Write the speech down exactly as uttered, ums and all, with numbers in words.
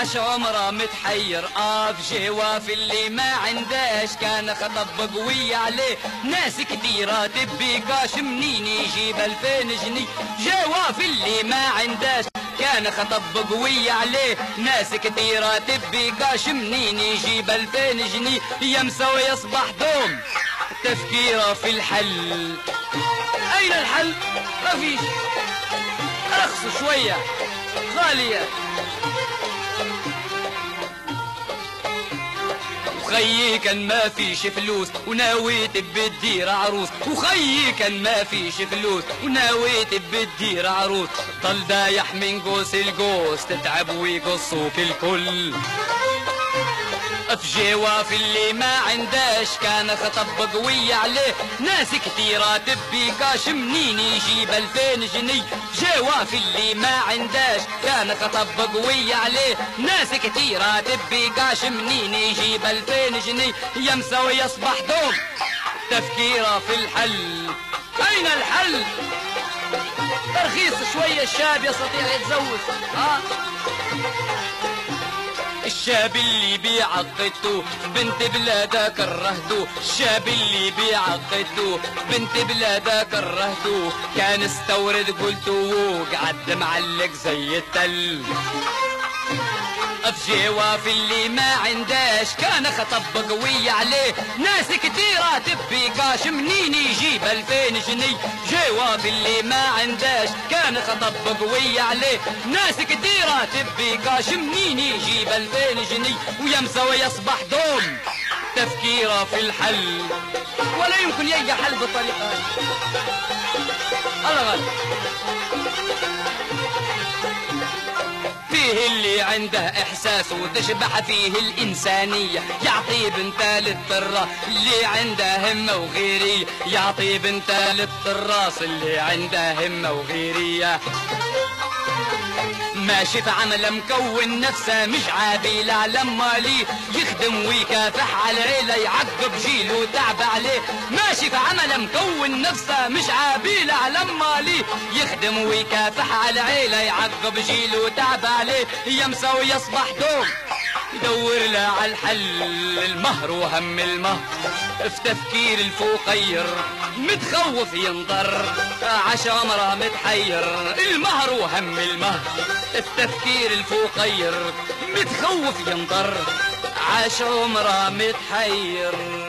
عاش عمره متحير اه في جواف اللي ما عنداش كان خطب قوي عليه ناس كتيرة تبي كاش منين يجيب الفين جنيه جواف اللي ما عنداش كان خطب قوي عليه ناس كتيرة تبي كاش منين يجيب الفين جنيه يمسى ويصبح دوم تفكيره في الحل. اين الحل؟ مفيش. رخص شوية غالية. وخيي كان ما فيش فلوس وناويت بدير عروس وخيي كان ما فيش فلوس وناويت بدير عروس ضل دايح من قوس القوس تتعب ويقصوك الكل. في جواف اللي ما عنداش كان خطب قوي عليه ناس كتيرة تبي كاش منين يجيب الفين جنيه جواف اللي ما عنداش كان خطب قوي عليه ناس كتيرة تبي كاش منين يجيب الفين جنيه يمسى ويصبح دوم تفكيره في الحل. اين الحل؟ ترخيص شوية الشاب يستطيع يتزوج. ها الشاب اللي بيعقدتو بنت بلاده كرهتو الشاب اللي بيعقدتو بنت بلاده كرهتو كان استورد قلتو وقعد معلق زي التل. في جواف اللي ما عنداش كان خطب قوي عليه ناس كتيرة تبي كاش منين يجيب الفين جنيه جواف اللي ما عنداش كان خطب قوي عليه ناس كتيرة تبي كاش منين يجيب الفين جنيه ويمسى ويصبح دوم تفكيره في الحل. ولا يمكن يلقى حل بالطريقة هذه. الله غالب. فيه اللي عنده احساس وتشبح فيه الانسانيه يعطي بنته للطراس اللي عنده همه وغيريه يعطي بنته للطراس اللي عنده همه وغيريه ماشي في عمله مكون نفسه مش عابي لا لما ليه يخدم ويكافح على العيله يعقب جيله تعب عليه ماشي في عمله مكون نفسه مش عابي لا لما ليه يخدم ويكافح على العيله يعقب جيله تعب عليه يمسى ويصبح دوم يدور له على الحل. المهر وهم المهر في تفكير الفقير متخوف ينضر عاش عمره متحير. المهر وهم المهر في تفكير الفقير متخوف ينضر عاش عمره متحير.